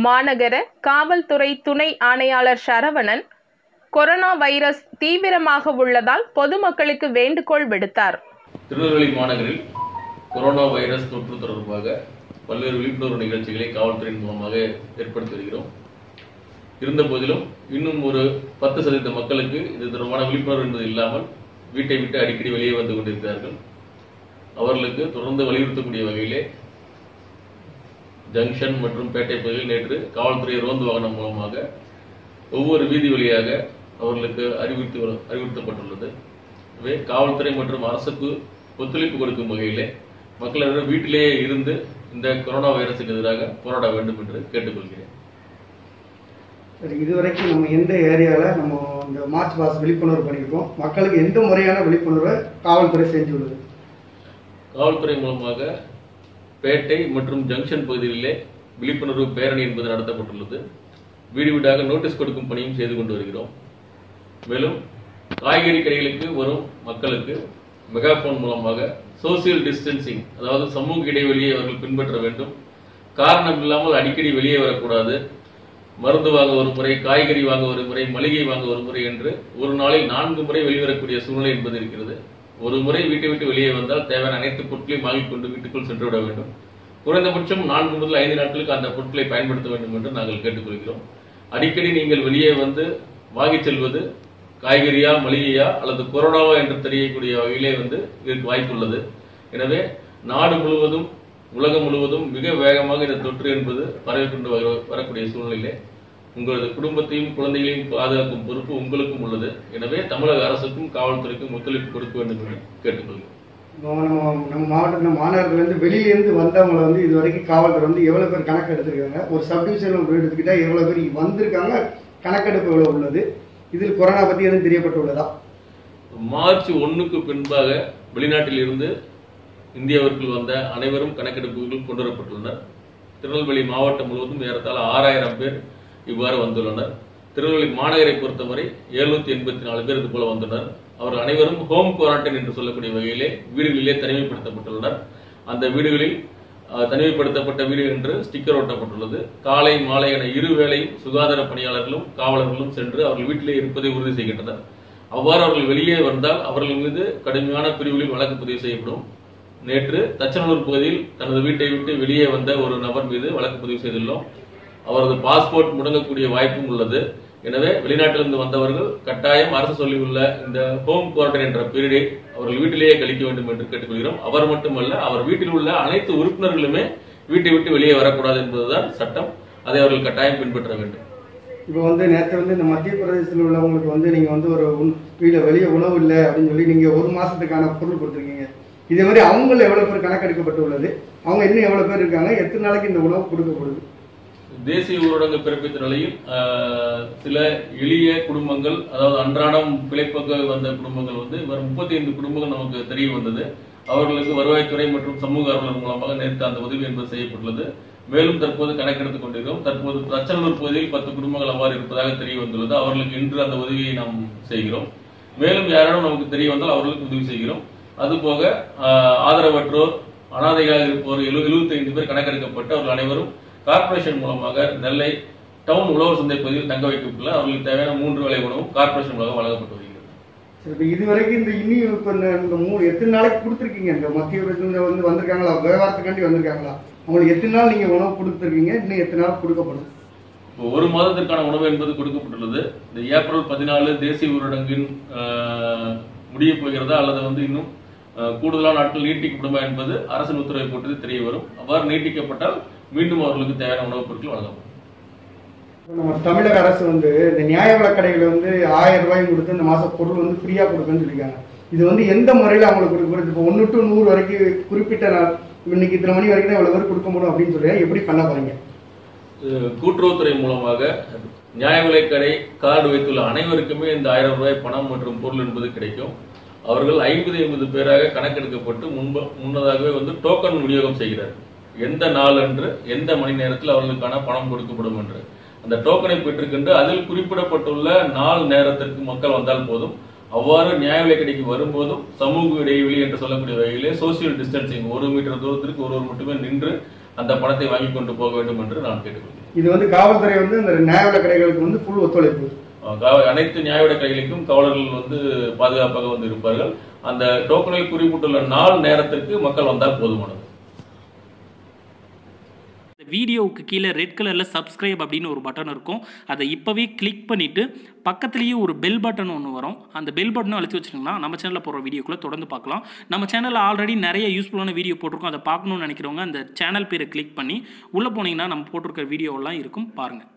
மாநகர காவல்துறை துணை ஆணையாளர் சரவணன் கொரோனா வைரஸ் தீவிரமாக உள்ளதால் பொதுமக்களுக்கு வேண்டுகோள் விடுத்தார். திருநெல்வேலி மாநகரில் கொரோனா வைரஸ் தொற்று தொடர்பாக பல்வேறு விழிப்புணர்வு நிகழ்ச்சிகளை காவல்துறையின் மூலமாக ஏற்படுத்தி வருகிறோம். இருந்த போதிலும் இன்னும் ஒரு 10% மக்களுக்கு இது தொடர்பான விழிப்புணர்வு என்பது இல்லாமல் வீட்டை விட்டு அடிக்கடி வெளியே வந்து கொண்டிருக்கிறார்கள். அவர்களுக்கு தொடர்ந்து வலியுறுத்தக்கூடிய வகையிலே ஜங்ஷன் மற்றும் பேட்டை பகுதியில் நேற்று காவல்துறை ரோந்து வாகனம் மூலமாக ஒவ்வொரு வீதி வழியாக அவர்களுக்கு அறிவுறுத்தப்பட்டுள்ளது. எனவே காவல்துறை மற்றும் அரசுக்கு ஒத்துழைப்பு கொடுக்கும் வகையிலே மக்களிடம் வீட்டிலேயே இருந்து இந்த கொரோனா வைரஸுக்கு எதிராக போராட வேண்டும் என்று கேட்டுக்கொள்கிறேன். சரி, இதுவரைக்கும் நம்ம எந்த ஏரியாவில் நம்ம இந்த மார்ச் பாஸ் விழிப்புணர்வு பண்ணியிருக்கோம், மக்களுக்கு எந்த முறையான விழிப்புணர்வை காவல்துறை செஞ்சுள்ளது? காவல்துறை மூலமாக பேட்டை மற்றும் ஜங்ஷன் பகுதிகளிலே விழிப்புணர்வு பேரணி என்பது நடத்தப்பட்டுள்ளது. வீடு வீடாக நோட்டீஸ் கொடுக்கும் பணியும் செய்து கொண்டு வருகிறோம். மேலும் காய்கறி கடைகளுக்கு வரும் மக்களுக்கு மெகாபோன் மூலமாக சோசியல் டிஸ்டன்சிங், அதாவது சமூக இடைவெளியை அவர்கள் பின்பற்ற வேண்டும், காரணம் இல்லாமல் அடிக்கடி வெளியே வரக்கூடாது, மருந்து வாங்க ஒரு முறை, காய்கறி வாங்க ஒரு முறை, மளிகை வாங்க ஒரு முறை என்று ஒரு நாளில் 4 முறை வெளிவரக்கூடிய சூழ்நிலை என்பது இருக்கிறது. ஒரு முறை வீட்டை விட்டு வெளியே வந்தால் தேவையான அனைத்து பொருட்களையும் வாங்கிக் கொண்டு வீட்டுக்குள் சென்று விட வேண்டும். குறைந்தபட்சம் 4 முதல் 5 நாட்களுக்கு அந்த பொருட்களை பயன்படுத்த வேண்டும் என்று நாங்கள் கேட்டுக்கொள்கிறோம். அடிக்கடி நீங்கள் வெளியே வந்து வாங்கிச் செல்வது காய்கறியா, மளிகையா அல்லது கொரோனாவா என்று தெரியக்கூடிய வகையிலே இதற்கு வாய்ப்புள்ளது. எனவே நாடு முழுவதும், உலகம் முழுவதும் மிக வேகமாக இந்த தொற்று என்பது பரவி கொண்டு வரக்கூடிய சூழ்நிலையிலே உங்களது குடும்பத்தையும் குழந்தைகளையும் பாதுகாக்கும் பொறுப்பு உங்களுக்கும் உள்ளது. எனவே தமிழக அரசுக்கும் காவல்துறைக்கும் ஒத்துழைப்பு கொடுக்க வேண்டும் என்று கேட்டுக்கொள்கிறேன். நம்ம மாவட்டத்தில் மாநகரத்துலேருந்து வெளியிலேருந்து வந்தவங்களை இது வரைக்கும் காவல்துறை எவ்வளோ பேர் கணக்கு எடுத்திருக்காங்க, ஒரு சப்டிவிஷன் எடுத்துக்கிட்டால் எவ்வளோ பேர் வந்திருக்காங்க, கணக்கெடுப்பு எவ்வளோ உள்ளது, இதில் கொரோனா பற்றி எதுவும் தெரியப்பட்டுள்ளதா? மார்ச் 1க்கு பின்பாக வெளிநாட்டில் இருந்து இந்தியாவிற்குள் வந்த அனைவரும் கணக்கெடுப்புகள் கொண்டு வரப்பட்டுள்ளனர். திருநெல்வேலி மாவட்டம் முழுவதும் ஏறத்தாழ 6000 பேர் இவ்வாறு வந்துள்ளனர். திருநெல்வேலி மாநகரை பொறுத்தவரை 784 பேர் இது போல வந்துள்ளனர். அவர்கள் அனைவரும் ஹோம் குவாரண்டைன் என்று சொல்லக்கூடிய வகையிலே வீடுகளிலே தனிமைப்படுத்தப்பட்டுள்ளனர். அந்த வீடுகளில் தனிமைப்படுத்தப்பட்ட வீடு என்று ஸ்டிக்கர் ஒட்டப்பட்டுள்ளது. காலை மாலை என இருவேளை சுகாதார பணியாளர்களும் காவலர்களும் சென்று அவர்கள் வீட்டிலே இருப்பதை உறுதி செய்கின்றனர். அவ்வாறு அவர்கள் வெளியே வந்தால் அவர்கள் மீது கடுமையான பிரிவுகளில் வழக்கு பதிவு செய்யப்படும். நேற்று தச்சநல்லூர் பகுதியில் தனது வீட்டை விட்டு வெளியே வந்த ஒரு நபர் மீது வழக்கு பதிவு செய்துள்ளோம். அவரது பாஸ்போர்ட் முடங்கக்கூடிய வாய்ப்பும் உள்ளது. எனவே வெளிநாட்டிலிருந்து வந்தவர்கள் கட்டாயம் அரசு சொல்லியுள்ள இந்த ஹோம் குவாரண்டைன் என்ற பீரியடை அவர்கள் வீட்டிலேயே கழிக்க வேண்டும் என்று கேட்டுக்கொள்கிறோம். அவர் மட்டுமல்ல, அவர் வீட்டில் உள்ள அனைத்து உறுப்பினர்களுமே வீட்டை விட்டு வெளியே வரக்கூடாது என்பதுதான் சட்டம். அதை அவர்கள் கட்டாயம் பின்பற்ற வேண்டும். இப்போ நேற்று இந்த மத்திய பிரதேசத்தில் உள்ளவங்களுக்கு நீங்க ஒரு வீட்டில் வெளியே உணவு இல்லை அப்படின்னு சொல்லி நீங்க 1 மாசத்துக்கான பொருள் கொடுத்துருக்கீங்க. இதே மாதிரி அவங்கள எவ்வளவு பேர் கணக்கெடுக்கப்பட்டுள்ளது, அவங்க இன்னும் எவ்வளவு பேர் இருக்காங்க, எத்தனை நாளைக்கு இந்த உணவு கொடுக்கப்படுது? தேசிய ஊரடங்கு பிறப்பித்த நிலையில் சில எளிய குடும்பங்கள், அதாவது அன்றாடம் பிழைப்புக்கு வந்த குடும்பங்கள் 35 குடும்பங்கள் நமக்கு தெரிய வந்தது. அவர்களுக்கு வருவாய்த்துறை மற்றும் சமூக ஆர்வலர் மூலமாக நேற்று அந்த உதவி என்பது செய்யப்பட்டுள்ளது. மேலும் தற்போது கணக்கெடுத்துக் கொண்டிருக்கிறோம். தற்போது தச்சநல்லூர் பகுதியில் 10 குடும்பங்கள் அவ்வாறு இருப்பதாக தெரிய வந்துள்ளது. அவர்களுக்கு இன்று அந்த உதவியை நாம் செய்கிறோம். மேலும் யாரும் நமக்கு தெரிய வந்தால் அவர்களுக்கு உதவி செய்கிறோம். அதுபோக ஆதரவற்றோர், அனாதைகளாக இருப்போர் 75 பேர் கணக்கெடுக்கப்பட்டு அவர்கள் அனைவரும் கார்பரேஷன் மூலமாக நெல்லை டவுன் உழவர் சந்தை பகுதியில் தங்க வைக்கப்பட்டுள்ள அவர்களுக்கு தேவையான 3 வேளை உணவும் கார்பரேஷன் மூலமாக வழங்கப்பட்டு வருகிறது. இதுவரைக்கும் இந்த எத்தனை நாளைக்கு கொடுத்துருக்கீங்க? இந்த மத்திய பிரதேசத்துல வந்திருக்காங்களா, விவகாரத்துக்காண்டி வந்திருக்காங்களா? அவங்களுக்கு எத்தனை நாள் நீங்க உணவு கொடுத்துருக்கீங்க, இன்னும் எத்தனை நாள் கொடுக்கப்படும்? ஒரு மாதத்திற்கான உணவு என்பது கொடுக்கப்பட்டுள்ளது. இந்த ஏப்ரல் 14 தேசிய ஊரடங்கின் முடிய போகிறதா அல்லது இன்னும் கூடுதலான நாட்கள் நீட்டிக்கப்படுமா என்பது அரசின் உத்தரவை போட்டது தெரிய வரும். அவ்வாறு நீட்டிக்கப்பட்டால் மீண்டும் அவர்களுக்கு தேவையான உணவுப் பொருட்கள் வழங்கப்படும். நம்ம தமிழக அரசு இந்த நியாய விலைக் கடைகள் 1000 ரூபாயும் கொடுத்து இந்த மாசம் பொருள் ஃப்ரீயா கொடுக்குன்னு சொல்லியிருக்காங்க. இது எந்த முறையில் அவங்களுக்கு கொடுக்குறது? இப்போ 1 to 100 வரைக்கும் குறிப்பிட்ட நாள், இன்னைக்கு இத்தனை மணி வரைக்கும் தான் இவ்வளவு பேர் கொடுக்க முடியும் அப்படின்னு சொல்லி எப்படி பண்ண போறீங்க? கூட்டுறவுத்துறை மூலமாக நியாய விலைக் கடை கார்டு வைத்துள்ள அனைவருக்குமே இந்த 1000 ரூபாய் பணம் மற்றும் பொருள் என்பது கிடைக்கும். அவர்கள் 50 பேராக கணக்கெடுக்கப்பட்டு முன்னதாகவே டோக்கன் விநியோகம் செய்கிறார்கள். எந்த நாள் அன்று எந்த மணி நேரத்தில் அவர்களுக்கான பணம் கொடுக்கப்படும் என்று அந்த டோக்கனை பெற்றுக்கொண்டு அதில் குறிப்பிடப்பட்டுள்ள நாள் நேரத்திற்கு மக்கள் வந்தால் போதும். அவ்வாறு நியாய விலைக் கடைக்கு வரும்போதும் சமூக இடைவெளி என்று சொல்லக்கூடிய வகையிலே சோசியல் டிஸ்டன்சிங் 1 மீட்டர் தூரத்திற்கு ஒருவர் மட்டுமே நின்று அந்த பணத்தை வாங்கி கொண்டு போக வேண்டும் என்று நான் கேட்டுக்கொள்கிறேன். இது வந்து காவல்துறை வந்து இந்த நியாய விலை கடைகளுக்கு வந்து ஃபுல் ஒத்துழைப்பு. அனைத்து நியாய விலை கடைகளுக்கும் காவலர்கள் வந்து பாதுகாப்பாக வந்து இருப்பார்கள். அந்த டோக்கனில் குறிப்பிட்டுள்ள நாள் நேரத்திற்கு மக்கள் வந்தால் போதுமானது. வீடியோவுக்கு கீழே ரெட் கலரில் சப்ஸ்கிரைப் அப்படின்னு ஒரு பட்டன் இருக்கும். அதை இப்போவே கிளிக் பண்ணிவிட்டு பக்கத்துலேயே ஒரு பெல் பட்டன் ஒன்று வரும். அந்த பெல் பட்டனை அழுத்தி வச்சிட்டிங்கன்னா நம்ம சேனலில் போகிற வீடியோக்குள்ளே தொடர்ந்து பார்க்கலாம். நம்ம சேனலில் ஆல்ரெடி நிறைய யூஸ்ஃபுல்லான வீடியோ போட்டிருக்கோம். அதை பார்க்கணுன்னு நினைக்கிறவங்க அந்த சேனல் பேரை கிளிக் பண்ணி உள்ளே போனீங்கன்னா நம்ம போட்டிருக்கிற வீடியோவெல்லாம் இருக்கும், பாருங்கள்.